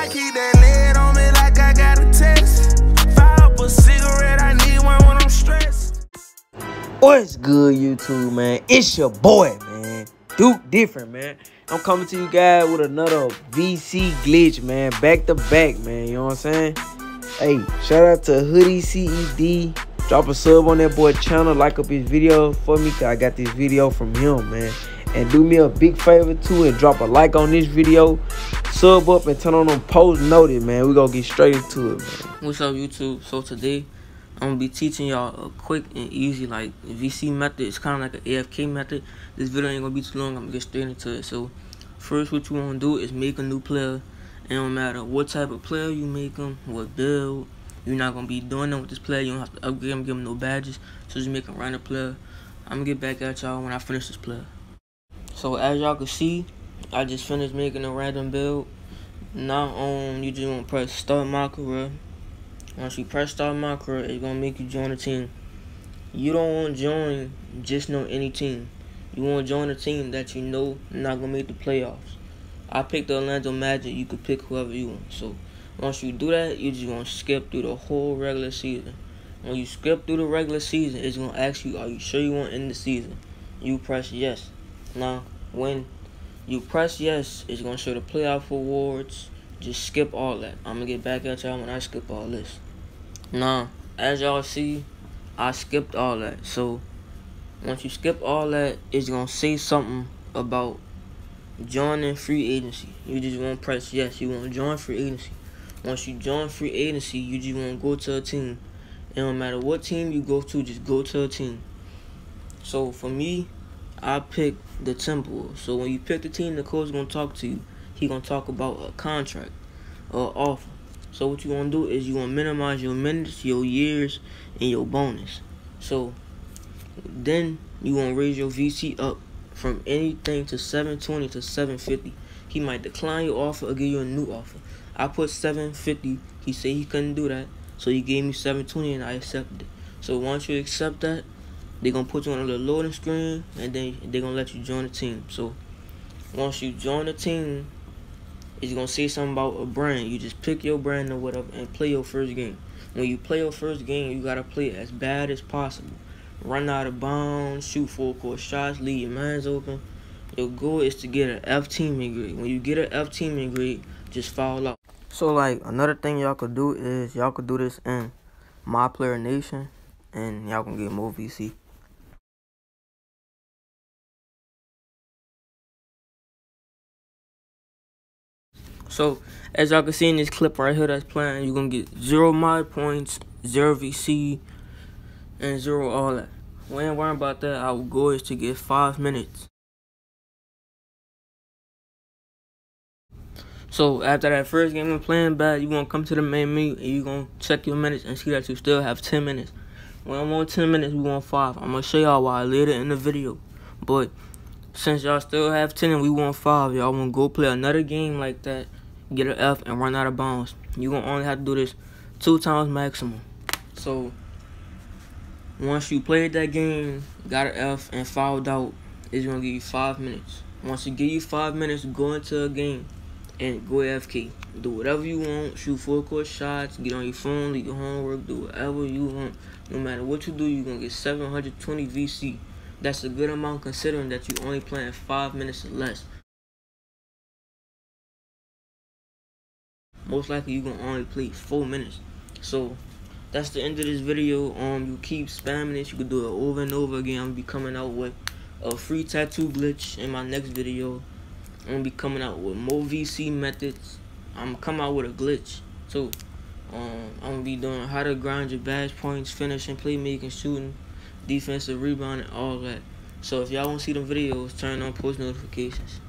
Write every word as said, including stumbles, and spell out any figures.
I keep that lid on me like I got a test. Fire up a cigarette, I need one when I'm stressed. What's good, YouTube, man? It's your boy, man. Duke Different, man. I'm coming to you guys with another V C glitch, man. Back to back, man. You know what I'm saying? Hey, shout out to Hoodie C E D. Drop a sub on that boy channel. Like up his video for me, because I got this video from him, man. And do me a big favor, too, and drop a like on this video. Sub up and turn on them post noted, man. We gonna get straight into it, man. What's up, YouTube? So today, I'm gonna be teaching y'all a quick and easy like V C method. It's kind of like an A F K method. This video ain't gonna be too long. I'm gonna get straight into it. So first, what you wanna do is make a new player. And no matter what type of player you make them, what build, you're not gonna be doing them with this player. You don't have to upgrade them, give them no badges. So just make a random player. I'm gonna get back at y'all when I finish this player. So as y'all can see, I just finished making a random build. Now um, you just wanna press start my career. Once you press start my career, it's gonna make you join a team. You don't want to join just no any team. You want to join a team that you know not gonna make the playoffs. I picked the Orlando Magic. You could pick whoever you want. So once you do that, you just gonna skip through the whole regular season. When you skip through the regular season, it's gonna ask you, are you sure you want to end the season? You press yes. Now when you press yes, it's gonna show the playoff awards. Just skip all that. I'm gonna get back at y'all when I skip all this. Now, as y'all see, I skipped all that. So once you skip all that, it's gonna say something about joining free agency. You just want to press yes. You want to join free agency. Once you join free agency, you just want to go to a team. And no matter what team you go to, just go to a team. So for me, I picked the Timberwolves. So when you pick the team, the coach is gonna talk to you. He gonna talk about a contract or offer. So what you gonna do is you gonna minimize your minutes, your years, and your bonus. So then you gonna raise your V C up from anything to seven twenty to seven fifty. He might decline your offer or give you a new offer. I put seven fifty. He said he couldn't do that, so he gave me seven twenty, and I accepted it. So once you accept that, they're gonna put you on a little loading screen, and then they're gonna let you join the team. So once you join the team, it's gonna say something about a brand. You just pick your brand or whatever and play your first game. When you play your first game, you gotta play it as bad as possible. Run out of bounds, shoot full court shots, leave your mans open. Your goal is to get an F teaming grade. When you get an F teaming grade, just foul out. So like another thing y'all could do is y'all could do this in My Player Nation, and y'all can get more V C. So, as y'all can see in this clip right here that's playing, you're going to get zero mod points, zero V C, and zero all that. We ain't worrying about that. Our goal is to get five minutes. So, after that first game of playing bad, you're going to come to the main menu, and you're going to check your minutes and see that you still have ten minutes. When I'm on ten minutes, we want five. I'm going to show y'all why later in the video. But, since y'all still have ten and we want five, y'all want to go play another game like that, get an F, and run out of bounds. You're going to only have to do this two times maximum. So, once you played that game, got an F, and fouled out, it's going to give you five minutes. Once it give you five minutes, go into a game and go A F K. Do whatever you want. Shoot full court shots. Get on your phone. Do your homework. Do whatever you want. No matter what you do, you're going to get seven hundred twenty V C. That's a good amount considering that you only playing five minutes or less. Most likely you're gonna only play four minutes. So that's the end of this video. Um, you keep spamming it. You can do it over and over again. I'm gonna be coming out with a free tattoo glitch in my next video. I'm gonna be coming out with more V C methods. I'm gonna come out with a glitch. So um, I'm gonna be doing how to grind your badge points, finishing, playmaking, shooting, defensive rebounding, all that. So if y'all want to see them videos, turn on post notifications.